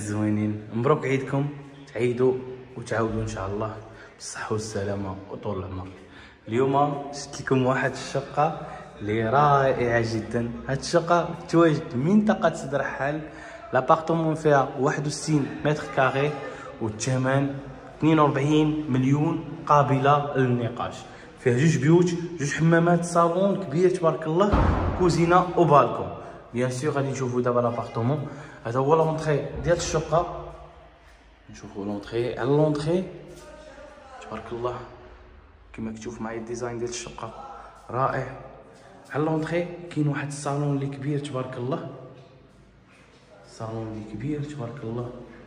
الزوينين، مبروك عيدكم، تعيدوا وتعاودوا ان شاء الله بالصحه والسلامه وطول العمر. اليوم شفت لكم واحد الشقه اللي رائعه جدا. هاد الشقه تواجد منطقه سد رحال، لابارتمون فيها 61 متر كاري والثمن 42 مليون قابله للنقاش. فيها جوج بيوت، جوج حمامات، صالون كبير تبارك الله، كوزينه وبالكون. بيان سور غادي نشوفوا دابا لابارتمون. هذا هو لونطري ديال الشقه. نشوفوا لونطري. على لونطري تبارك الله كما كتشوف معايا الديزاين ديال الشقه رائع. على لونطري كاين واحد الصالون اللي كبير تبارك الله، صالون اللي كبير تبارك الله،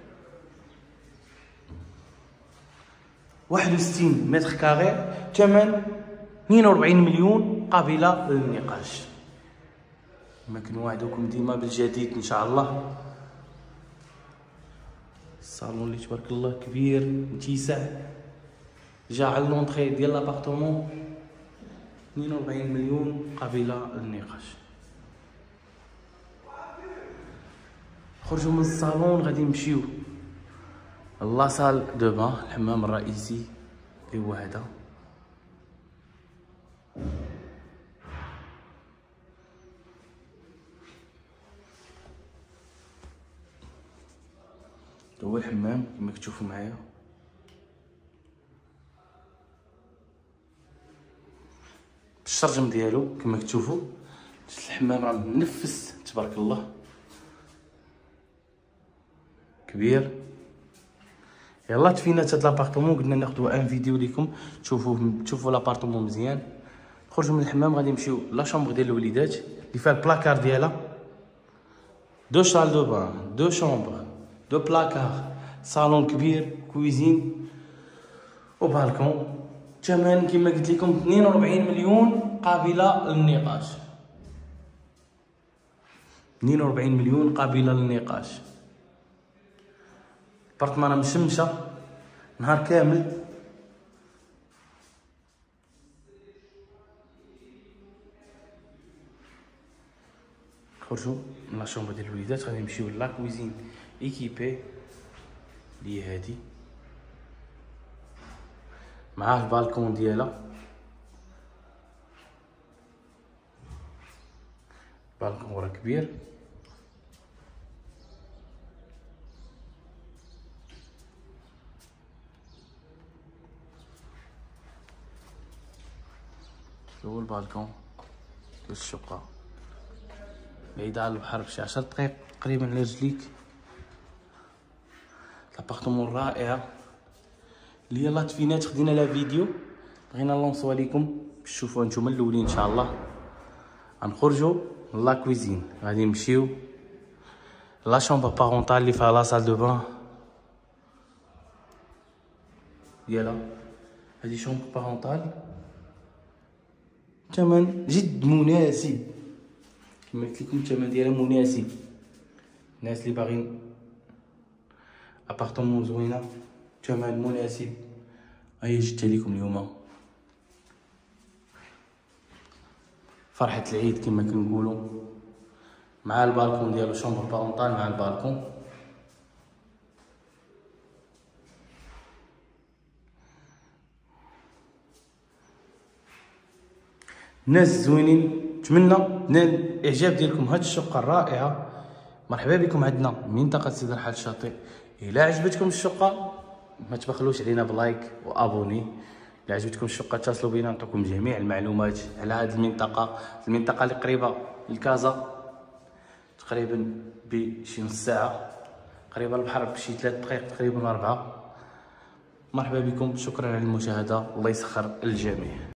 61 متر كاري، ثمن 42 مليون قابله للنقاش. كما كنوعدوكم ديما بالجديد ان شاء الله. الصالون اللي تبارك الله كبير متسع. جا على لونطري ديال لابارتمون 42 مليون قابله للنقاش. خرجوا من الصالون غادي نمشيو لا سال دو بان، الحمام الرئيسي اللي هو هذا. هو الحمام كما كتشوفوا معايا. الشرجم ديالو كما كتشوفوا، الحمام راه منفس تبارك الله، كبير. يلا تفينات هاد لابارتمون، قلنا ناخدو ان فيديو ليكم تشوفوا لابارتمون مزيان. خرجوا من الحمام غادي نمشيو لا شامبر ديال الوليدات اللي فيها البلاكار ديالها، دو شال دو بان، دو شامبر، دو بلاكار، صالون كبير، كويزين وبالكون. الثمن كما قلت لكم 42 مليون قابله للنقاش. 42 مليون قابله للنقاش. البارتمان مشمشه نهار كامل. خرجوا من لا شومبر ديال الوليدات غادي نمشيو لا كويزين ايكيبي اللي هادي، معاه البالكون ديالها. البالكون راه كبير. هو البالكون ديال الشقه، بعيدة على البحر بشي 10 دقائق تقريبا على رجليك. لابارتمون رائعة اللي يلاه تفينات خدينا لها فيديو، بغينا نلونسوها ليكم باش تشوفوها نتوما الاولين ان شاء الله. غنخرجوا لا كويزين غادي نمشيو لا شامبر بارونتال اللي فيها لا سال دو بان ديالها. هادي شامبر بارونتال، ثمن جد مناسب كما قلت لكم، الثمن ديالها مناسب. الناس اللي باغيين ابارتمون زوينه ثمن مناسب، هيا جبتها لكم اليوم. فرحه العيد كما كنقولوا، مع البالكون ديالو، شومبر بارونتال مع البالكون. ناس زوينين، نتمنى نال الاعجاب ديالكم هاد الشقه الرائعه. مرحبا بكم عندنا منطقه سد رحال الشاطئ. الا عجبتكم الشقه ما تبخلوش علينا بلايك وابوني. الا عجبتكم الشقه اتصلوا بينا نعطيكم جميع المعلومات على هذه المنطقه اللي قريبه لكازا، تقريبا بشي نص ساعه، قريبه للبحر بشي 3 دقائق تقريبا 4. مرحبا بكم، شكرا على المشاهده، الله يسخر الجميع.